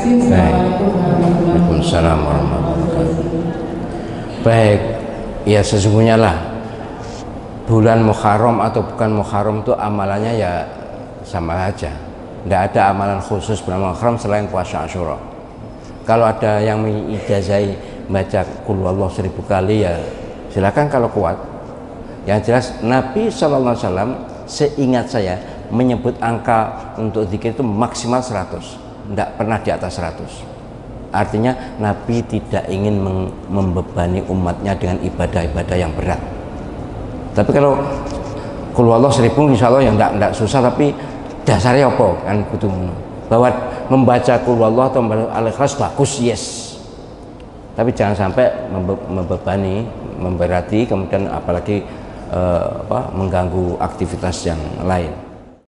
Waalaikumsalam warahmatullahi wabarakatuh. Baik, ya sesungguhnya lah bulan Muharram atau bukan Muharram itu amalannya ya sama aja. Tidak ada amalan khusus bulan Muharram selain puasa Asyura. Kalau ada yang mengijazai baca Qul Huwallahu 1000 kali ya silakan kalau kuat. Yang jelas Nabi SAW seingat saya menyebut angka untuk zikir itu maksimal 100, tidak pernah di atas 100. Artinya Nabi tidak ingin membebani umatnya dengan ibadah-ibadah yang berat. Tapi kalau Qul Huwallahu 1000 insya Allah yang tidak susah, tapi dasarnya apa kan butuh bahwa membaca Qul Huwallahu atau Al-Ikhlas bagus, yes, tapi jangan sampai membebani, memberati, kemudian apalagi mengganggu aktivitas yang lain.